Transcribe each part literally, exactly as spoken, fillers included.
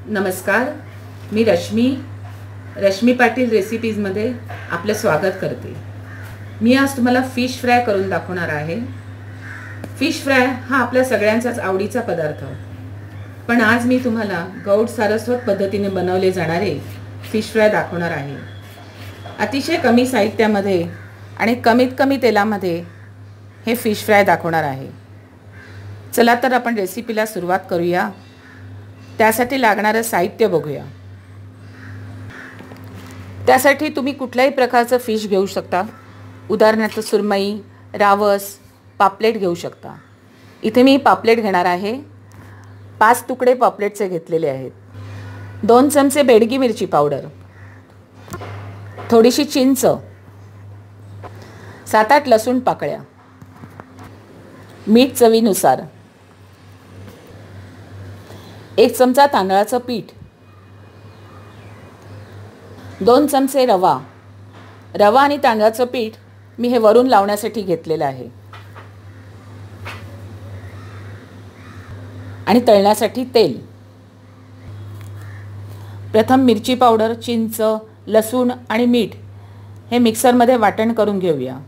नमस्कार, मी रश्मी रश्मी पाटील रेसिपीजमध्ये आपलं स्वागत करते। मी आज तुम्हाला फिश फ्राय करून दाखवणार आहे। फिश फ्राय हा आपल्या सगळ्यांचाच आवडीचा पदार्थ, पण आज मी तुम्हाला गौड सारस्वत पद्धतीने बनवले जाणारे फिश फ्राय दाखवणार आहे। अतिशय कमी साहित्यामध्ये आणि कमीत कमी तेलामध्ये हे फिश फ्राय दाखवणार आहे। चला तर आपण रेसिपीला सुरुवात करूया। त्यासाठी लागणारे साहित्य बघूया। त्यासाठी तुम्ही कुठल्याही प्रकारचं फिश घेऊ शकता। उदाहरणार्थ सुरमई, रावस, पापलेट घेऊ शकता। इथे मी पापलेट घेणार आहे। पाच तुकडे पापलेटचे घेतलेले आहेत। दोन चमचे बेडगी मिरची पावडर, थोडीशी चिंच, सात आठ लसूण पाकळ्या, मीठ चवीनुसार, एक चमचा तांदळाचं पीठ, दोन चमचे रवा। रवा आणि तांदळाचं पीठ मी हे वरून लावण्यासाठी घेतलेलं आहे आणि तळण्यासाठी तेल। प्रथम मिरची पावडर, चिंच, लसूण आणि मीठ हे मिक्सरमध्ये वाटण करून घेऊया।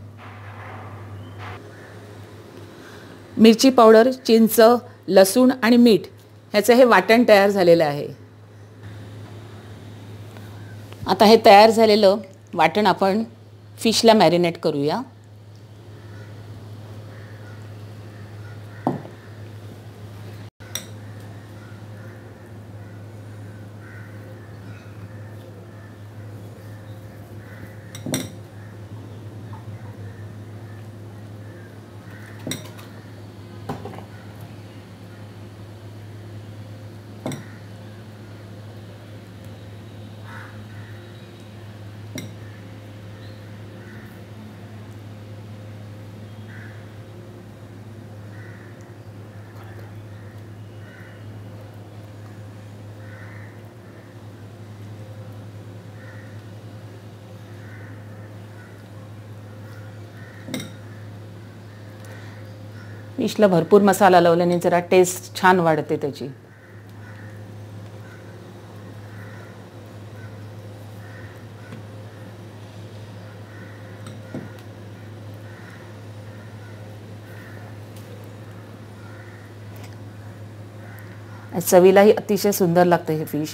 मिरची पावडर, चिंच, लसूण आणि मीठ ह्याचं हे वाटण तयार झालेलं आहे। आता हे तयार झालेलं वाटण आपण फिशला मॅरिनेट करूया। फिशला भरपूर मसाला लावल्याने जरा टेस्ट छान वाढते त्याची। चवीलाही अतिशय सुंदर लागते हे फिश।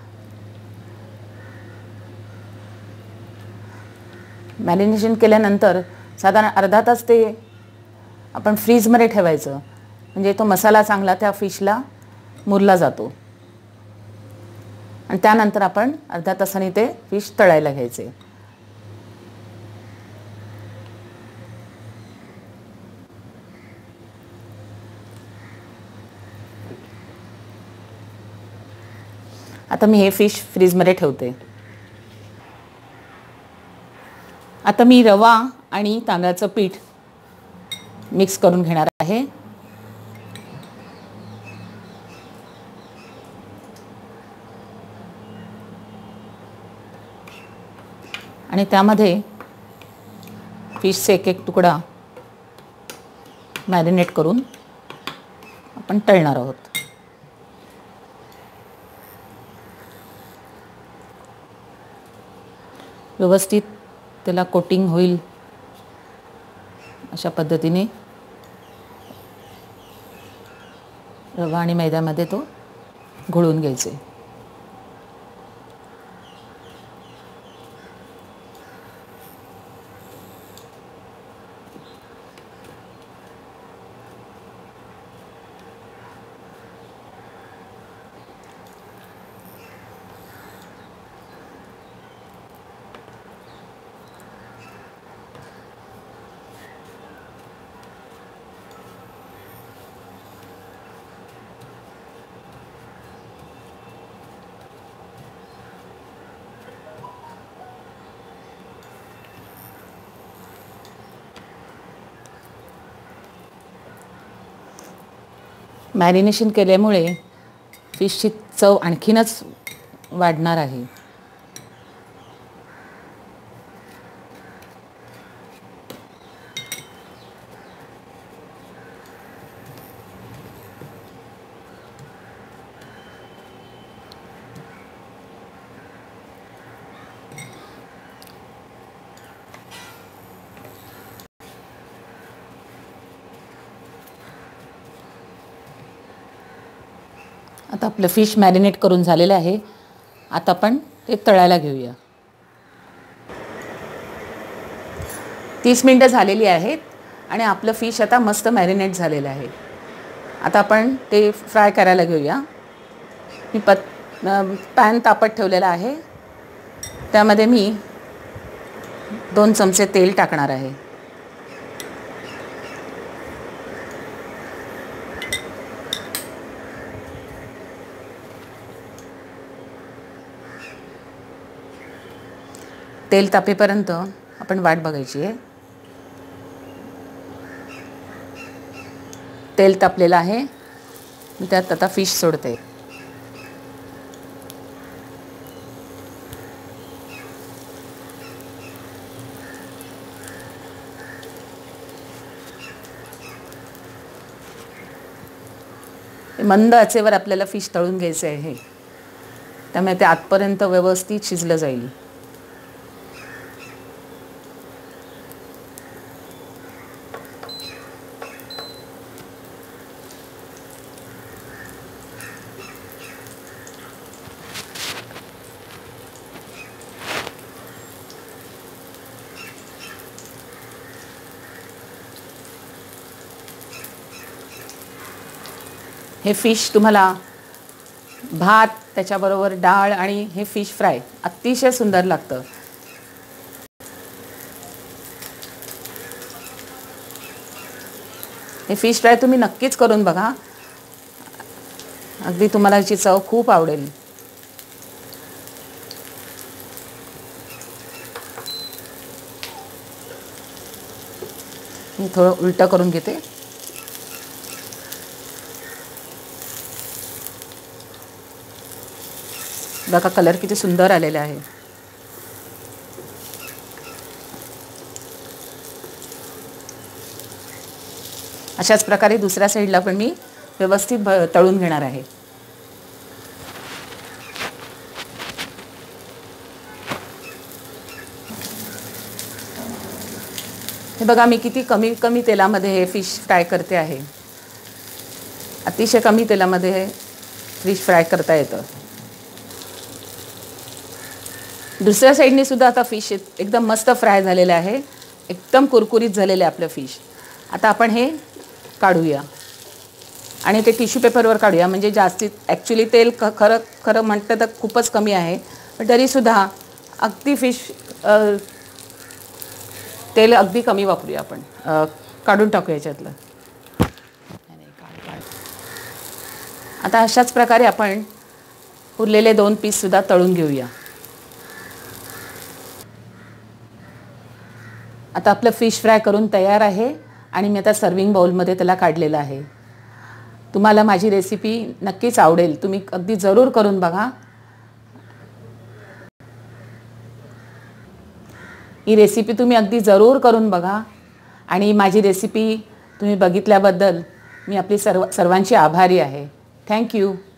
मॅरिनेशन केल्यानंतर साधारण अर्धा तास ते आपण फ्रीजमध्ये ठेवायचं, म्हणजे तो मसाला चांगला त्या फिशला मुरला जातो आणि त्यानंतर आपण अर्धा तासाने ते फिश तळायला घ्यायचे। आता मी हे फिश फ्रीजमध्ये ठेवते। आता मी रवा आणि तांदळाचं पीठ मिक्स करून घेणार आहे। आणि त्यामध्ये फिशचे एक एक तुकडा मॅरिनेट करून आपण तळणार आहोत। व्यवस्थित त्याला कोटिंग होईल अशा पद्धतीने रवा आणि मैद्यामध्ये तो घोळून घ्यायचे। मॅरिनेशन केल्यामुळे फिशची चव आणखीनच वाढणार आहे। आता आपलं फिश मॅरिनेट करून झालेलं आहे. आता आपण ते तळायला घेऊया. तीस मिनटं झालेली आहेत आणि आपलं फिश आता मस्त मॅरिनेट झालेलं आहे. आता आपण ते फ्राय करायला घेऊया. मी पत पॅन तापत ठेवलेला आहे. त्यामध्ये मी दोन चमचे तेल टाकणार आहे. तेल तापेपर्यंत आपण वाट बघायची आहे. तेल तापलेलं आहे. मी त्यात आता फिश सोडते. मंद आचेवर आपल्याला फिश तळून घ्यायचे आहे. त्यामुळे ते आतपर्यंत व्यवस्थित शिजलं जाईल. हे फिश तुम्हाला भात, त्याच्याबरोबर डाळ आणि हे फिश फ्राय अतिशय सुंदर लागतं. हे फिश फ्राय तुम्ही नक्कीच करून बघा. अगदी तुम्हाला याची चव खूप आवडेल. मी थोडं उलटं करून घेते. बघा कलर किती सुंदर आलेला आहे. अशाच प्रकारे दुसऱ्या साईडला पण मी व्यवस्थित तळून घेणार आहे. हे बघा मी किती कमी कमी तेलामध्ये हे फिश फ्राय करते आहे. अतिशय कमी तेलामध्ये हे फिश फ्राय करता येतं. दुसऱ्या साईडने सुद्धा आता फिश एकदम मस्त फ्राय झालेले आहे. एकदम कुरकुरीत झालेले आपलं फिश. आता आपण हे काढूया आणि ते टिश्यू पेपरवर काढूया. म्हणजे जास्तीत ॲक्च्युली तेल ख खरं खरं म्हटलं तर खूपच कमी आहे. पण तरीसुद्धा अगदी फिश तेल अगदी कमी वापरूया आपण. काढून टाकूया याच्यातलं. आता अशाच प्रकारे आपण उरलेले दोन पीससुद्धा तळून घेऊया. आता आपलं फिश फ्राय करून तयार आहे आणि मी आता सर्विंग बाउलमध्ये त्याला काढलेलं आहे. तुम्हाला माझी रेसिपी नक्कीच आवडेल. तुम्ही अगदी जरूर करून बघा. ही रेसिपी तुम्ही अगदी जरूर करून बघा आणि माझी रेसिपी तुम्ही बघितल्याबद्दल मी आपली सर्व सर्वांची आभारी आहे. थँक्यू.